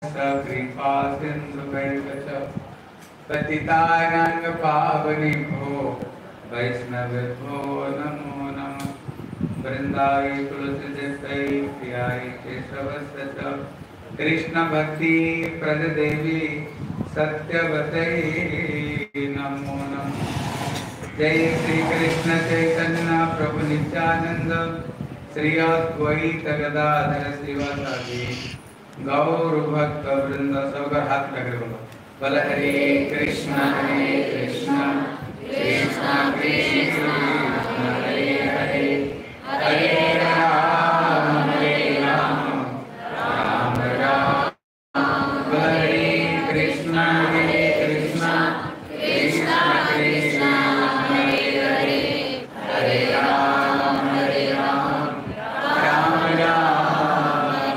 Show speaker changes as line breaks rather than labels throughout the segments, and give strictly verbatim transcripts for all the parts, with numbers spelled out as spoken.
कृपा सिंधु पतितानां पावनेभ्यो वैष्णवेभ्यो नमो नमः। वृंदावै तुलसीदेवै प्रियाय केशवस्य च कृष्ण भक्ति प्रद देवी सत्यवते नमो नमः। जय श्री कृष्ण चैतन्य प्रभु नित्यानंद श्री अद्वैत गदाधर श्रीवासादि गौर भक्त वृंद। सब हाथ लगे बोलो बोल हरे कृष्णा हरे कृष्णा कृष्णा कृष्णा हरे हरे हरे राम हरे राम राम राम। बोल हरे कृष्णा हरे कृष्णा कृष्णा कृष्णा हरे हरे हरे राम हरे राम राम राम।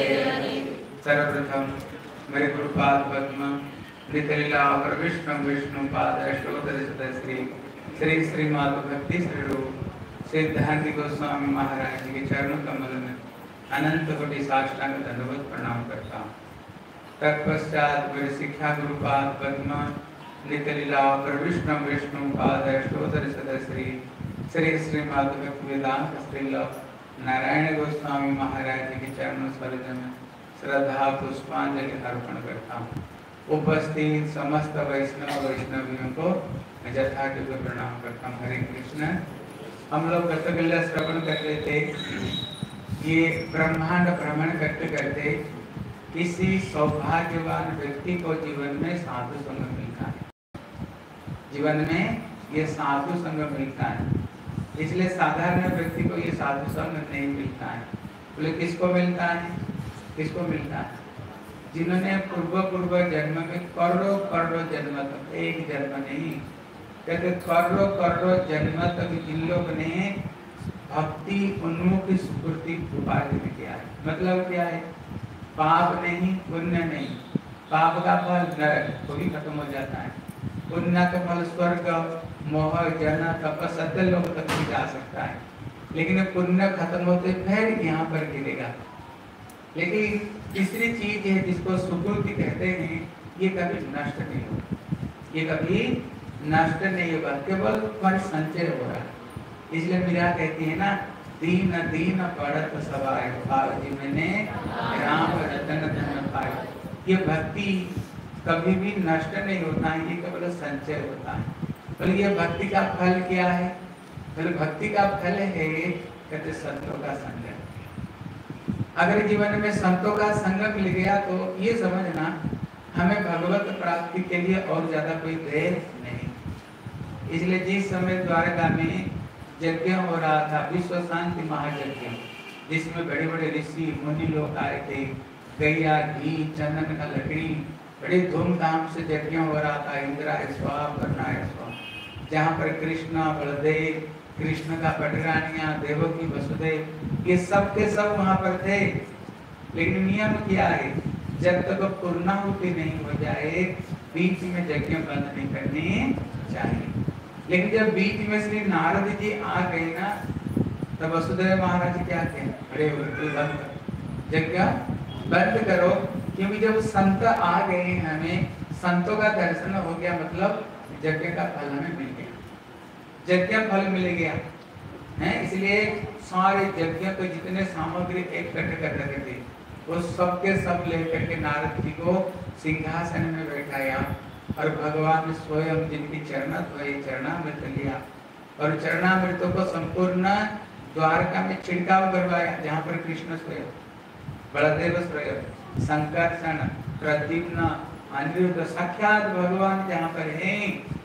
सर्वप्रथम मेरे गुरुपाद पद्म नितलीला और विष्णु विष्णु पाद श्री श्री श्री माधु भक्ति स्वरूप सिद्धांत गोस्वामी महाराज जी के चरणों कमल में अनंत कोटि साष्टांग दंडवत प्रणाम करता हूँ। तत्पश्चात मेरे शिक्षा गुरुपाद पद्म नितलीला और विष्णु विष्णु पाद श्री श्री श्री माधु भक्ति वेदांत श्रील नारायण गोस्वामी महाराज जी के चरणों स्पर्श में श्रद्धा पुष्पांजलि अर्पण करता हूँ। उपस्थित समस्त वैष्णव वैष्णवियों को मैं यथायोग्य प्रणाम करता हूँ। हरे कृष्ण। हम लोग गतकल्य श्रवण कर रहे थे। ये ब्रह्मांड भ्रमण करते करते किसी सौभाग्यवान व्यक्ति को जीवन में साधु संग मिलता है। जीवन में ये साधु संग मिलता है, इसलिए साधारण व्यक्ति को ये साधु संग नहीं मिलता है। बोले किसको मिलता है? किसको मिलता है? जिन्होंने पूर्व पूर्व जन्म में करोड़ों करोड़ों जन्म तक, एक जन्म नहीं कहते करोड़ों करोड़ों जन्म तक जिन लोग ने भक्ति उन्मुख स्फूर्ति उपार्जन किया है। मतलब क्या है? पाप नहीं, पुण्य नहीं। पाप का फल नरक, वो भी खत्म हो जाता है। पुण्य का फल स्वर्ग, मोह, जन, तप, सत्य लोग तक भी जा सकता है। लेकिन पुण्य खत्म होते फिर यहाँ पर गिरेगा। लेकिन तीसरी चीज है जिसको सुकृति कहते हैं, ये कभी नष्ट नहीं होगा। ये कभी नष्ट नहीं होगा, केवल फल संचय हो रहा है। इसलिए मीरा कहती है ना, दीन दीन पड़त सवाय भाव जी मैंने राम रतन धन पाए। ये भक्ति कभी भी नष्ट नहीं होता है, ये केवल संचय होता है। तो ये भक्ति का फल क्या है? तो भक्ति का फल है कहते संतों का संग। अगर जीवन में संतों का संग मिल गया तो ये समझना हमें भगवत प्राप्ति के लिए और ज्यादा कोई देर नहीं। इसलिए जिस समय द्वारका में यज्ञ हो रहा था, विश्व शांति महायज्ञ, जिसमें बड़े बड़े ऋषि मुनि लोग आए थे, गैया घी चंदन का लकड़ी, बड़े धूमधाम से यज्ञ हो रहा था। इंद्राय स्वाहा वरुणाय स्वाहा, जहाँ पर कृष्ण बलदेव, कृष्ण का पटरानिया, देवकी वसुदेव, ये सब के सब वहां पर थे। लेकिन नियम क्या है? जब तक पूर्णाहुति नहीं हो जाए बीच में यज्ञ बंद नहीं करनी चाहिए। लेकिन जब बीच में श्री नारद जी आ गए ना, तब वसुदेव महाराज क्या कहे? अरे बंद करो, यज्ञ बंद करो, क्योंकि जब संत आ गए, हमें संतों का दर्शन हो गया, मतलब यज्ञ का फल हमें मिल गया, यज्ञ फल मिल गया है। इसलिए सारे यज्ञ को जितने सामग्री इकट्ठे कर रखे थे, वो सबके सब लेकर के नारद जी को सिंहासन में बैठाया और भगवान स्वयं जिनकी चरणत वही चरणामृत लिया और चरणामृतों को संपूर्ण द्वारका में छिड़काव करवाया। जहाँ पर कृष्ण स्वयं, बलदेव स्वयं, संकर्षण, प्रद्युम्न, अनिरुद्ध, साक्षात भगवान जहाँ पर है।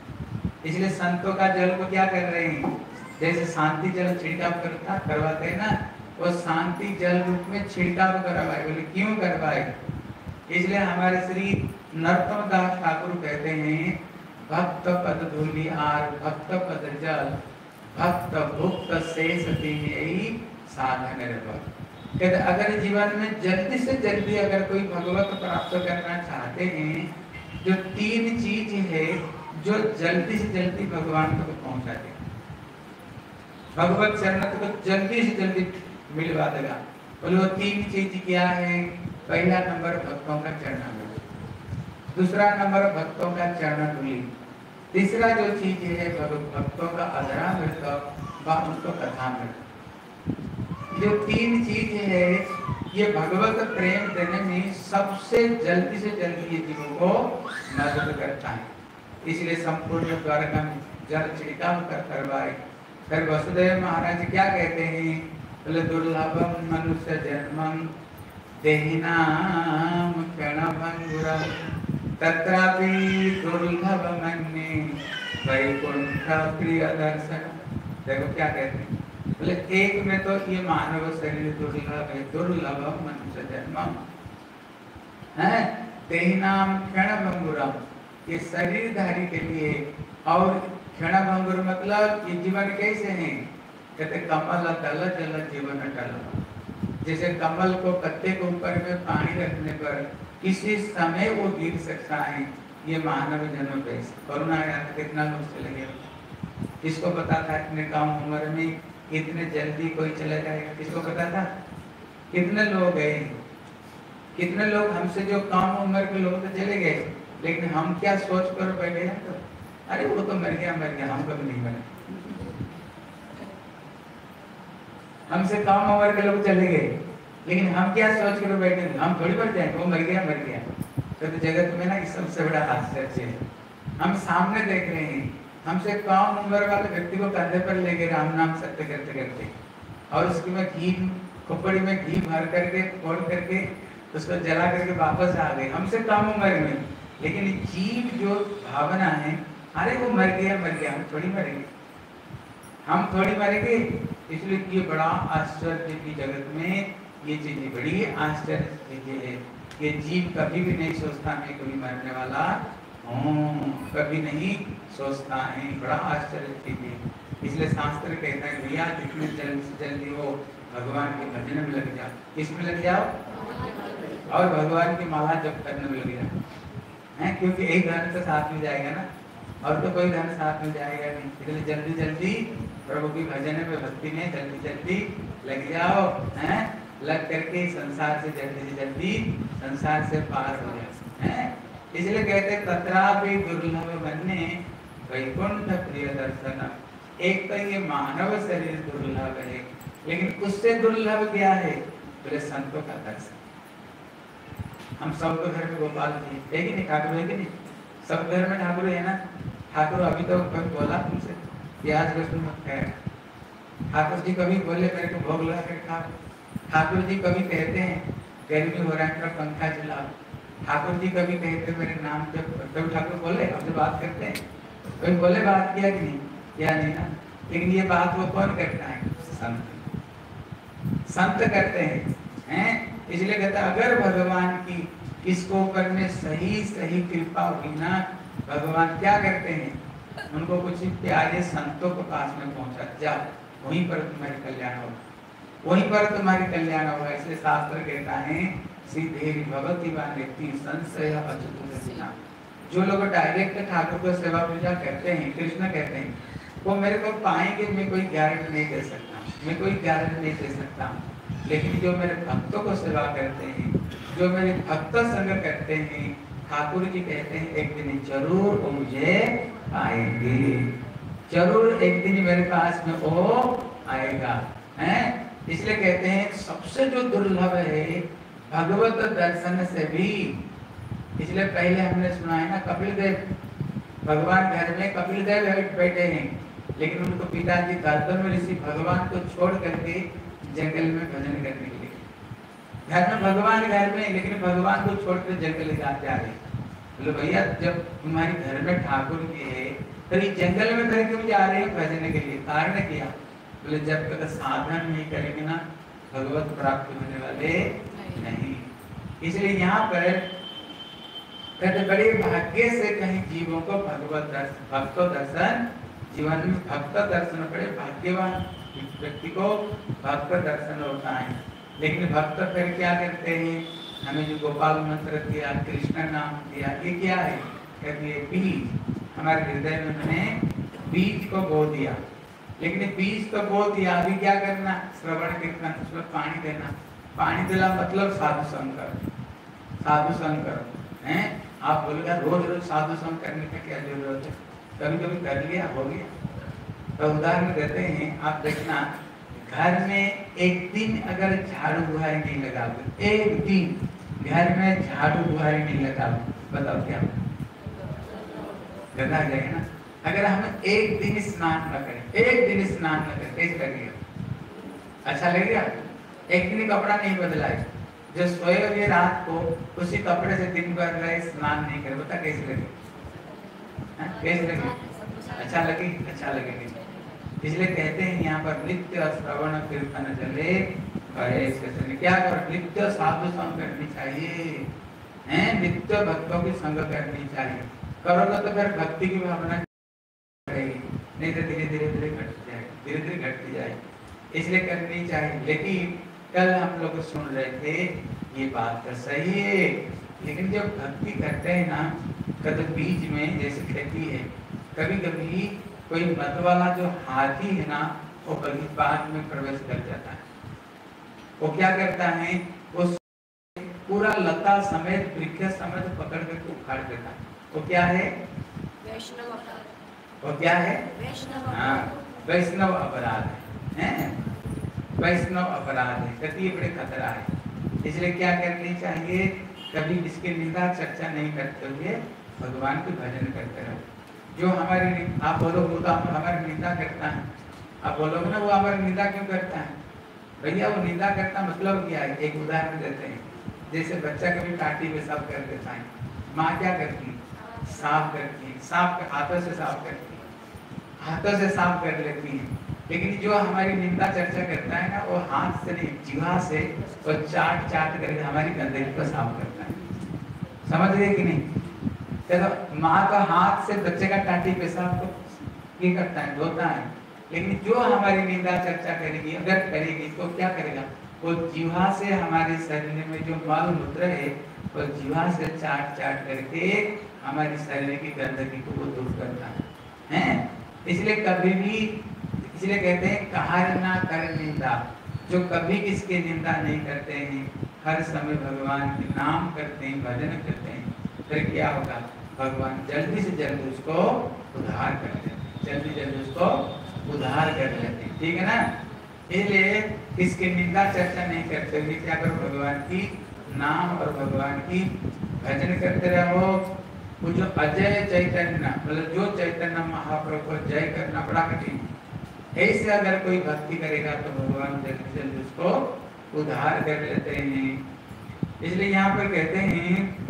इसलिए संतों का जल को क्या कर रहे हैं? जैसे शांति जल छिड़काव करता करवाते हैं ना, वो शांति जल रूप में छिड़काव करवाए। बोले क्यों करवाए? इसलिए हमारे श्री नरोत्तम दास ठाकुर कहते हैं, भक्त पद धूलि आर भक्त पद जल भक्त भुक्त शेष यही साधन रह। कहते अगर जीवन में जल्दी से जल्दी अगर कोई भगवत प्राप्त करना चाहते हैं, जो तीन चीज है जो जल्दी से जल्दी भगवान को पहुंचा देगा, भगवत चरण को जल्दी से जल्दी मिलवा देगा। बोलो तीन चीज क्या है? पहला नंबर भक्तों का चरणामृत, दूसरा नंबर भक्तों का चरण धूलि, तीसरा जो चीज है भक्तों का अधरामृत व उसको कथामृत। जो तीन चीज है ये भगवत प्रेम देने में सबसे जल्दी से जल्दी ये जीवों को मदद करता है। इसलिए संपूर्ण द्वारका में जल छिड़काव कर करवाए। फिर वसुदेव महाराज क्या कहते हैं, बोले दुर्लभम मनुष्य जन्मम देहिनाम क्षणभंगुरम तत्रापि दुर्लभ मन्ये वैकुंठ प्रिय दर्शन। देखो क्या कहते हैं, बोले एक में तो ये मानव शरीर दुर्लभ है, दुर्लभ मनुष्य जन्मम है, देहिनाम क्षणभंगुरम, ये शरीरधारी के लिए। और क्षणभंगुर मतलब ये जीवन कैसे है, कहते कमल तल जल जीवन टल। जैसे कमल को पत्ते के ऊपर में पानी रखने पर किसी समय वो गिर सकता है, ये मानव जन्म पे कोरोना आया था कितना लोग चले गए, किसको पता था इतने कम उम्र में इतने जल्दी कोई चला जाएगा, किसको पता था। कितने लोग गए, कितने लोग हमसे जो कम उम्र के लोग तो चले गए, लेकिन हम क्या सोच कर बैठे हैं, तो अरे वो तो मर गया मर गया, हम कभी नहीं मरे। हमसे कम उम्र के लोग चले गए, लेकिन हम क्या सोच कर बैठे, हम थोड़ी मर जाएंगे, वो मर गया मर गया। तो जगत में ना इस सबसे बड़ा आश्चर्य है, हम सामने देख रहे हैं हमसे कम उम्र वाले व्यक्ति को कंधे पर ले गए राम नाम सत्य करते करते, और उसकी में घी खोपड़ी में घी भर करके फोड़ करके उसको जला करके वापस आ गए, हमसे कम उम्र में। लेकिन जीव जो भावना है, अरे वो मर गया मर गया, हम थोड़ी मरेंगे, हम थोड़ी मरेंगे। इसलिए ये बड़ा आश्चर्य की जगत में ये चीजें बड़ी आश्चर्य चीजें है। ये जीव कभी भी नहीं सोचता मैं कभी मरने वाला हूँ, कभी नहीं सोचता है, बड़ा आश्चर्य चीज है। इसलिए शास्त्र कहता है भैया जितने जल्दी से जल्दी हो भगवान के भजन में लग जाओ। किसमें लग जाओ, और भगवान की माला जप करने में लग जाओ, है क्योंकि एक धन तो साथ में जाएगा ना, और तो कोई धन साथ में जाएगा नहीं। इसलिए जल्दी जल्दी प्रभु की भजन में भक्ति में जल्दी जल्दी लग जाओ, हैं लग करके संसार से जल्दी से जल्दी संसार से पार हो जाओ, हैं। इसलिए कहते तत्रापि दुर्लभ मन्ये वैकुंठ प्रिय दर्शन। एक तो ये मानव शरीर दुर्लभ है, लेकिन उससे दुर्लभ क्या है, बोले संतों का दर्शन। हम सब घर में गोपाल जी है कि नहीं, ठाकुर है कि नहीं, सब घर में ठाकुर है ना। ठाकुर अभी तो कभी बोला तुमसे प्याज लहसुन मत खाया, ठाकुर जी कभी बोले मेरे को भोग लगा कर खा, ठाकुर जी कभी कहते हैं गर्मी हो रहा है मेरा पंखा चलाओ, ठाकुर जी कभी कहते मेरे नाम जब, कभी ठाकुर बोले हमसे बात करते हैं, कभी बोले बात किया कि नहीं, किया नहीं ना। लेकिन ये बात वो कौन करता है, संत, संत करते हैं, हैं। इसलिए कहता अगर भगवान की इसको ऊपर में सही सही कृपा हुई ना, भगवान क्या करते हैं, उनको कुछ प्यारे संतों के पास में पहुंचा, जाओ वहीं पर तुम्हारी कल्याण होगा, वहीं पर तुम्हारी कल्याण होगा। इसलिए शास्त्र कहता है सीधे भगवती व्यक्ति संशय अच्युत। जो लोग डायरेक्ट ठाकुर को सेवा पूजा करते हैं, कृष्ण कहते हैं, वो मेरे को पाएंगे, मैं कोई गारंटी नहीं दे सकता, मैं कोई गारंटी नहीं दे सकता। लेकिन जो मेरे भक्तों को सेवा करते हैं, जो मेरे भक्त संग करते हैं, ठाकुर जी कहते हैं एक दिन जरूर वो मुझे आएंगे, जरूर एक दिन मेरे पास में वो आएगा, हैं। इसलिए कहते हैं सबसे जो दुर्लभ है भगवत दर्शन से भी। इसलिए पहले हमने सुना है ना कपिल देव, भगवान घर में कपिल देव बैठे हैं, लेकिन उनको पिताजी गर्दन में ऋषि भगवान को छोड़ करके जंगल में भजन करने के लिए, घर में भगवान घर में, लेकिन भगवान को छोड़कर जंगल जाते आ रहे। बोले भैया जब तुम्हारी घर में ठाकुर जी है तो ये जंगल में घर क्यों जा रहे हो भजन के लिए, कारण क्या। बोले जब तक साधन नहीं करेंगे ना भगवत प्राप्ति होने वाले नहीं। इसलिए यहाँ पर कहते बड़े भाग्य से कहीं जीवों को भगवत दर्शन, भक्त दर्शन, जीवन में भक्त दर्शन बड़े भाग्यवान व्यक्ति को भक्त दर्शन होता है। लेकिन भक्त फिर क्या करते हैं, हमें जो गोपाल मंत्र दिया, कृष्ण नाम दिया, ये क्या है, कहते हैं बीज, हमारे हृदय में हमने बीज को बो दिया। लेकिन बीज तो बो दिया, अभी क्या करना, श्रवण कीर्तन, उसमें पानी देना। पानी देना मतलब साधु संग, साधु संग करो हैं। आप बोलेगा रोज रोज साधु संग करने का क्या जरूरत है, कभी कभी कर लिया हो गया। तो उदाहरण देते हैं, आप देखना घर में एक दिन अगर झाड़ू बुहारी नहीं लगाओगे, एक दिन घर में झाड़ू बुहारी नहीं लगाओगे, बताओ क्या गंदा जाएगा ना। अगर हम एक दिन स्नान न करें, एक दिन स्नान न करें, कैसे लगेगा? अच्छा लगेगा? एक दिन कपड़ा नहीं बदलाए, जो सोए रात को उसी कपड़े से दिन भर रहे, स्नान नहीं करे, बता कैसे लगेगा? कैसे लगेगा? अच्छा लगे? अच्छा लगेगा। इसलिए कहते हैं यहाँ पर नित्य श्रवण कीर्तन चले करे। क्या कर? नित्य साधु संग करनी चाहिए, हैं? नित्य भक्तों की संग करनी चाहिए। करोगे तो फिर भक्ति की भावना रहेगी, नहीं तो धीरे धीरे धीरे घटती जाएगी, धीरे धीरे घटती जाएगी। इसलिए करनी चाहिए। लेकिन कल हम लोग सुन रहे थे, ये बात तो सही है, लेकिन जब भक्ति करते हैं ना, कभी बीच में जैसे खेती है, कभी कभी कोई मत वाला जो हाथी है ना, वो कभी बाग में प्रवेश कर जाता है। वो क्या करता है? वो पूरा लता समेत वृक्ष समेत पकड़ करके उखाड़ देता है। वो क्या है?
वैष्णव अपराध।
वो क्या है?
वैष्णव।
हाँ, वैष्णव अपराध है, हैं? वैष्णव अपराध है, कति बड़े खतरा है। इसलिए क्या करनी चाहिए? कभी इसकी निंदा चर्चा नहीं करते हुए भगवान की भजन करते रहो। जो हमारी, आप बोलो वो तो हमारी निंदा करता है, आप बोलोगे ना वो हमारी निंदा क्यों करता है? भैया वो निंदा करता मतलब क्या है? एक उदाहरण देते हैं, जैसे बच्चा कभी टाटी पेशाब कर देता है, माँ क्या करती है? साफ करती है, साफ हाथों से साफ करती है, हाथों से साफ कर लेती है। लेकिन जो हमारी निंदा चर्चा करता है ना, वो हाथ से नहीं, जीवा से और चाट चाट करके हमारी गंदगी को साफ करता है। समझ गए कि नहीं? तो माँ का हाथ से बच्चे का टाटी पेशाब को ये करता है, धोता है। लेकिन जो हमारी निंदा चर्चा करेगी, अगर करेगी तो क्या करेगा? वो जीवा से हमारे शरीर में जो मल मूत्र है, वो जीवा से चाट चाट करके हमारे शरीर की गंदगी को वो दूर करता है, हैं? इसलिए कभी भी, इसलिए कहते हैं कहार ना कर निंदा। जो कभी किसकी निंदा नहीं करते हैं, हर समय भगवान के नाम करते हैं, भजन करते हैं, फिर क्या होगा? भगवान जल्दी से जल्दी उसको उद्धार कर लेते हैं, जल्दी जल्दी उसको उद्धार कर लेते हैं। ठीक है ना? इसलिए इसकी निंदा चर्चा नहीं करते हुए क्या करो? भगवान की नाम और भगवान की भजन करते रहो। वो जो अजय चैतन्य, मतलब जो चैतन्य महाप्रभु को जय करना बड़ा कठिन है। ऐसे अगर कोई भक्ति करेगा तो भगवान जल्दी जल्दी उसको उद्धार कर लेते हैं। इसलिए यहाँ पर कहते हैं,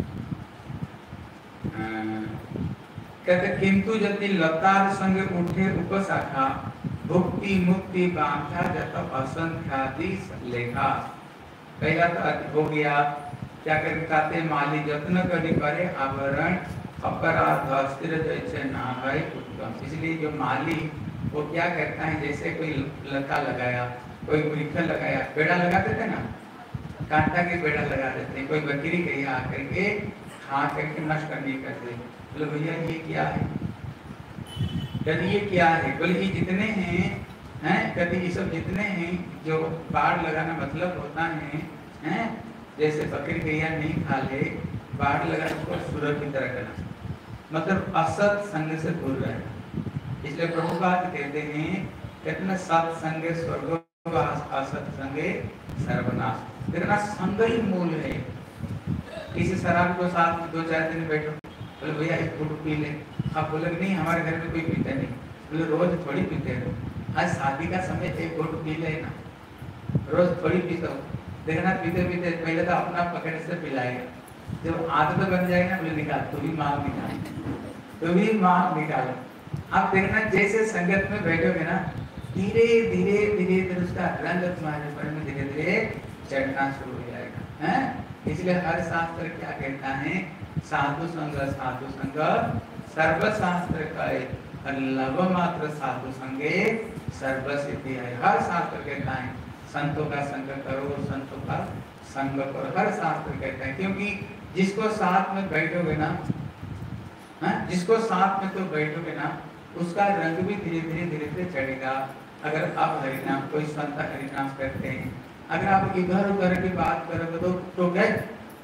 कहते किंतु यदि लतार संग उठे उपशाखा, भुक्ति मुक्ति बांधा जत असंख्यादि लेखा। पहला तो हो गया, क्या करते? माली जत्न करी करे आवरण अपराध स्थिर जैसे ना है उत्तम। इसलिए जो माली वो क्या करता है? जैसे कोई लता लगाया, कोई वृक्ष लगाया, पेड़ा लगा देते ना, कांटा के पेड़ा लगा देते हैं। कोई बकरी गई आकर के खा करके नष्ट नहीं करते। बोले भैया ये क्या है? कभी ये क्या है? बोले ये जितने हैं, हैं कभी ये सब जितने हैं, जो बाढ़ लगाना मतलब होता है, हैं जैसे बकरी गैया नहीं खा ले, बाढ़ लगाने को सुरक्षित रखना, मतलब असत संग से दूर रहना। इसलिए प्रभुपाद कहते हैं, कितना सत्संग स्वर्ग असत संगे सर्वनाश। कितना संग ही मूल है। किसी शराब को साथ में दो चार दिन बैठो, बोले भैया एक घूंट पी ले, आप बोले नहीं हमारे घर में कोई पीता नहीं, बोले रोज थोड़ी पीते हो, आज शादी का समय एक घूंट पी लेना, रोज थोड़ी पीता हो। देखना पीते पीते पहले तो अपना पकड़ से पिलाएगा, जब आदत बन जाएगा बोले निकाल, तू भी माल निकाल, तू भी माल निकालो। आप देखना जैसे संगत में बैठोगे ना, धीरे धीरे धीरे धीरे उसका रंग तुम्हारे ऊपर में धीरे धीरे चढ़ना शुरू हो जाएगा, हैं? इसलिए हर शास्त्र क्या कहता है? साधु संग साधु संग सर्वशास्त्र का लव मात्र साधु संगे सर्वसिद्धि है। हर शास्त्र कहता है संतों का संग करो, संतों का संग करो, हर शास्त्र कहता है। क्योंकि जिसको साथ में बैठोगे ना, हाँ जिसको साथ में तो बैठोगे ना, उसका रंग भी धीरे धीरे धीरे धीरे चढ़ेगा। अगर आप हरिनाम, कोई संत हरिनाम करते हैं, अगर आप इधर उधर की बात करोगे तो तो गए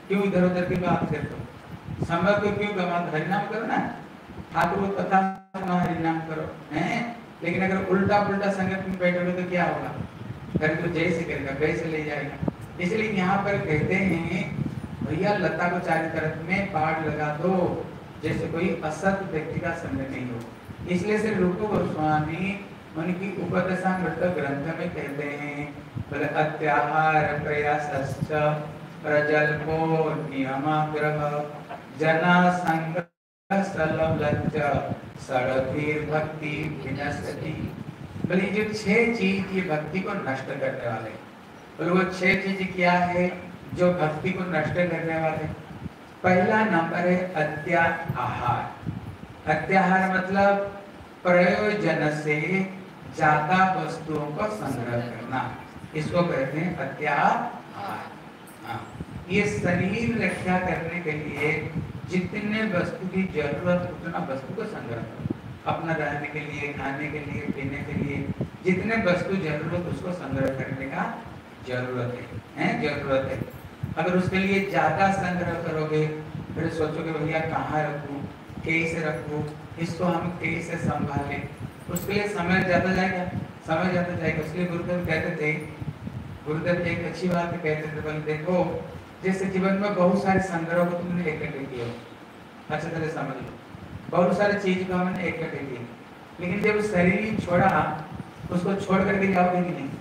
क्यों इधर उधर की बात करते हो? समय को क्यों गवा? हरिनाम करो ना, ठाकुर को कथा सुना, हरिनाम करो हैं। लेकिन अगर उल्टा पुल्टा संगत में बैठोगे तो क्या होगा? घर को जैसे करेगा वैसे ले जाएगा। इसलिए यहाँ पर कहते हैं भैया लता को चारों तरफ में बाढ़ लगा दो, जैसे कोई असत व्यक्ति का संग नहीं हो। इसलिए से रूप गोस्वामी उनकी उपदेशामृत ग्रंथ में कहते हैं बोले अत्याहार प्रयासश्च प्रजल्पो नियमाग्रह जना संग सलवलज्ज सड़धीर भक्ति विनश्यति। बोले जो छह चीज ये भक्ति को नष्ट करने वाले, और वो छह चीज क्या है जो भक्ति को नष्ट करने वाले? पहला नंबर है अत्याहार। अत्याहार मतलब प्रयोजन से ज्यादा वस्तुओं को संग्रह करना, इसको कहते हैं अत्याहार। हाँ, ये शरीर रक्षा करने के लिए जितने वस्तु की जरूरत उतना वस्तु को संग्रह करो। अपना रहने के लिए, खाने के लिए, पीने के लिए जितने वस्तु जरूरत उसको संग्रह करने का जरूरत है, हैं जरूरत है। अगर उसके लिए ज्यादा संग्रह करोगे फिर सोचोगे भैया कहाँ रखूं, कैसे रखूं, इसको हम कैसे संभालें, उसके लिए समय ज्यादा जाएगा, समय ज्यादा जाएगा। इसलिए गुरुदेव कहते थे, गुरुदेव एक अच्छी बात कहते थे, बोले देखो जैसे जीवन में बहुत सारे संग्रह को तुमने इकट्ठे किए हो, अच्छी तरह समझ लो, बहुत सारी चीज को हमने इकट्ठे किए, लेकिन जब शरीर छोड़ा उसको छोड़ करके जाओगे कि नहीं?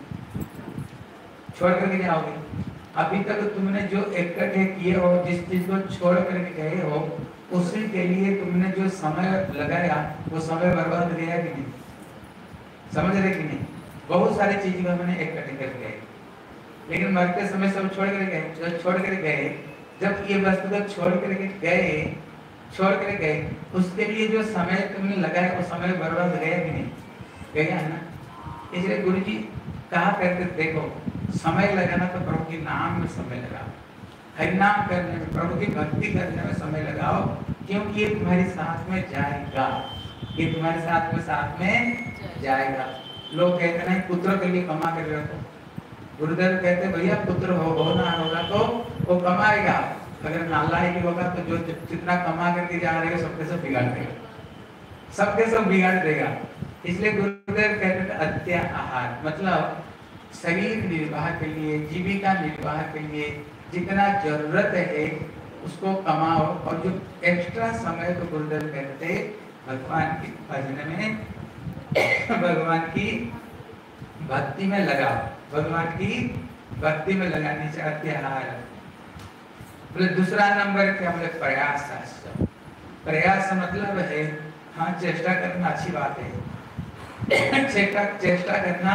छोड़ करके जाओगे। अभी तक तुमने जो इकट्ठे किए हो, जिस चीज को छोड़ करके गए हो, उसी के लिए तुमने जो समय लगाया वो समय बर्बाद गया कि नहीं? समझ रहे कि नहीं? बहुत सारी चीज को हमने इकट्ठे कर गए, लेकिन मरते समय सब छोड़ कर गए। जो छोड़ कर गए, जब ये वस्तु को छोड़ कर गए छोड़ कर गए उसके लिए जो समय तुमने लगाया वो समय बर्बाद गया कि नहीं? गया है ना। इसलिए गुरु जी कहा करते देखो समय लगाना तो प्रभु के नाम में समय लगाओ, हरिनाम करने में, प्रभु की भक्ति करने में समय लगाओ, क्योंकि ये तुम्हारे साथ में जाएगा, ये तुम्हारे साथ में साथ में जाएगा। लोग कहते नहीं पुत्र के लिए कमा कर रखो, गुरुदेव कहते भैया पुत्र हो होना होगा तो वो कमाएगा, अगर नालायक होगा तो जो जितना कमा करके जा रहे हो सबके सब बिगाड़ देगा, सबके सब बिगाड़ देगा। इसलिए गुरुदेव कहते थे अत्याहार मतलब शरीर निर्वाह के लिए, जीविका निर्वाह के लिए जितना जरूरत है उसको कमाओ, और जो एक्स्ट्रा समय तो गुरुदेव कहते थे भगवान की भजन में, भगवान की भक्ति में लगाओ, भगवान की भक्ति में लगाने से अत्याहार। बोले दूसरा नंबर क्या? बोले प्रयास। प्रयास मतलब है हाँ चेष्टा करना, अच्छी बात है, चेष्टा चेष्टा करना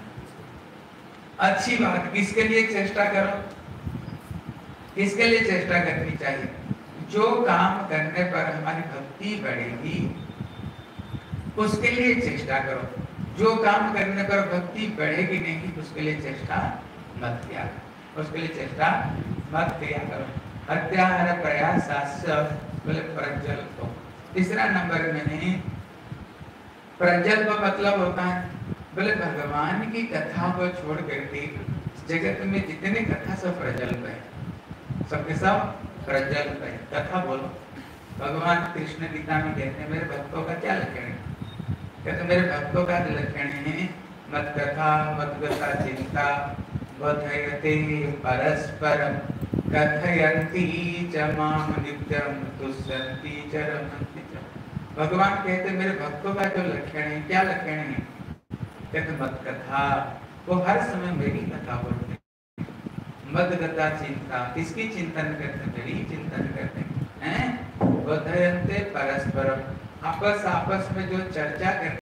अच्छी बात। किसके लिए चेष्टा करो? किसके लिए चेष्टा करनी चाहिए? जो काम करने पर हमारी भक्ति बढ़ेगी उसके लिए चेष्टा करो। जो काम करने पर भक्ति बढ़ेगी नहीं उसके लिए चेष्टा मत किया करो, उसके लिए चेष्टा मत किया करो। अत्याहार प्रयास बोले प्रज्वल्प। तीसरा नंबर में है प्रज्वल्प मतलब होता है बोले भगवान की कथा को छोड़ करके जगत में जितने कथा सब प्रज्वल्प है, सबके सब प्रज्वल्प है। कथा बोलो, भगवान कृष्ण गीता में कहते हैं मेरे भक्तों का क्या लक्षण है? कहते मेरे भक्तों का लक्षण है मत कथा मत कथा चिंता बधयते परस्परम कथयन्ति च माम नित्यं तुष्यन्ति च रमन्ति च। भगवान कहते मेरे भक्तों का जो लक्षण है, क्या लक्षण है? कहते मत कथा, वो हर समय मेरी कथा बोलते हैं। मत कथा चिंता, किसकी चिंतन करते? मेरी चिंतन करते हैं। बधयन्ते परस्परम, आपस आपस में जो चर्चा करते